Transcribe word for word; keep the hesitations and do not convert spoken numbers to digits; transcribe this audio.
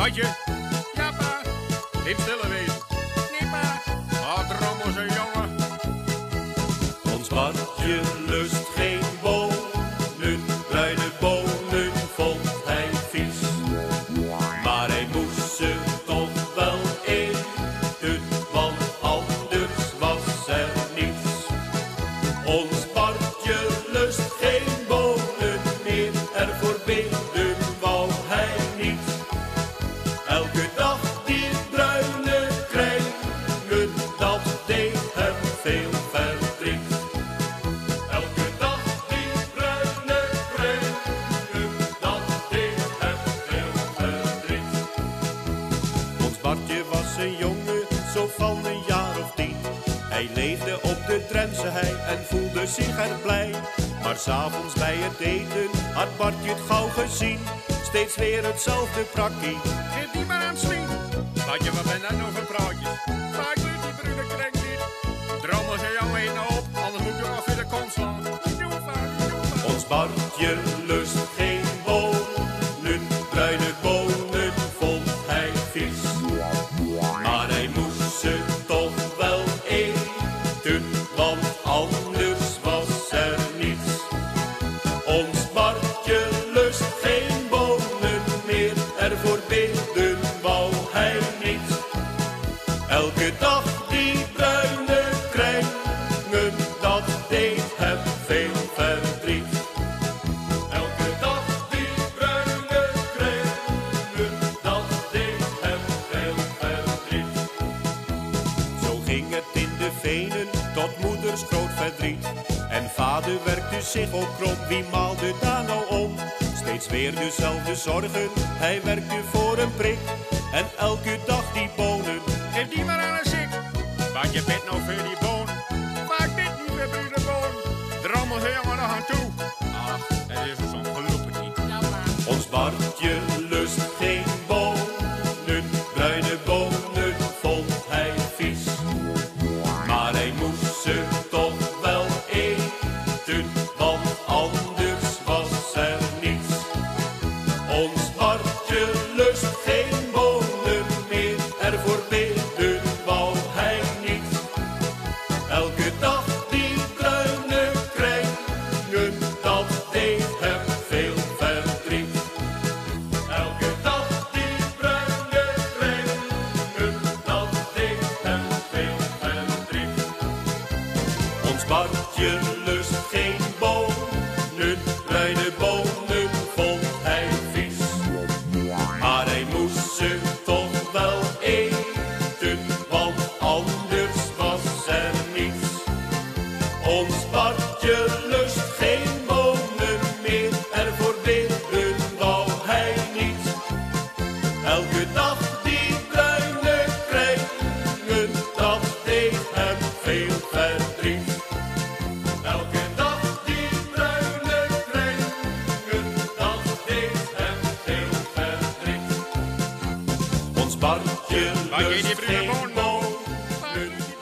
Bartje? Ja, pa. Niet stille wezen. Nee, pa. Ah, drommel zijn jongen. Ons Bartje lust geen bonen, bruine bonen vond hij vies. Maar hij moest ze toch wel eten, want anders was er niets. Ons Bartje lust geen bonen meer, ervoor bidden wou hij niet. Elke dag die bruine krijgen, dat deed hem veel verdriet. Elke dag die bruine krijgen, dat deed hem veel verdriet. Ons Bartje was een jongen, zo van een jaar of tien. Hij leefde op de Drentse hei en voelde zich er blij. Maar 's avonds bij het eten had Bartje het gauw gezien. Steeds weer hetzelfde prakkie. Geef die maar aan het slien. Bartje, wat ben dat nou voor praatjes? Vaak lukt die bruine krenk niet. Drommel zijn jongen in de hoop, anders moet je af in de kont slaan. Niet doen, vaak, niet doen, vaak. Ons Bartje lust geen bonen, bruine bonen vond hij vies. Maar hij moest ze toch wel eten, want anders was er niets. Ons Bartje lust geen bonen meer, ervoor bidden wou hij niet. Elke dag die bruine krijgen, dat deed hem veel verdriet. Elke dag die bruine krijgen, dat deed hem veel verdriet. Zo ging het in de venen, tot moeders groot verdriet. En vader werkte zich op krom, wie maalde daar nou om? Steeds weer dezelfde zorgen, hij werkte voor een prik. En elke dag die bonen. Geef die maar aan een sik. Bartje, bid nou voor die bonen. Vaak dit niet meer bruine bonen. Drommel zijn jongen nog aan toe. Ach, het is zo'n gelukkig niet. Ja, pa. Ons Bartje lust geen bonen, bruine bonen vond hij vies. Maar hij moest ze toch wel eten, want anders was er niets. Ons Bartje lust geen bonen meer, ervoor bidden wou hij niet. Elke dag die bruine krijgen, dat deed hem veel verdriet. Elke dag die bruine krijgen, dat deed hem veel verdriet. Ons Bartje lust geen bonen, bruine bonen vond hij vies. Maar hij moest ze toch wel eten, want anders was er niets. Ons Bartje lust geen bonen meer, ervoor bidden wou hij niet. Elke dag die bruine krijgen, dat deed hem veel verdriet. Elke dag die bruine krijgen, dat deed hem veel verdriet. Ons Bartje Bartje, die lust bruine geen bonen. bonen,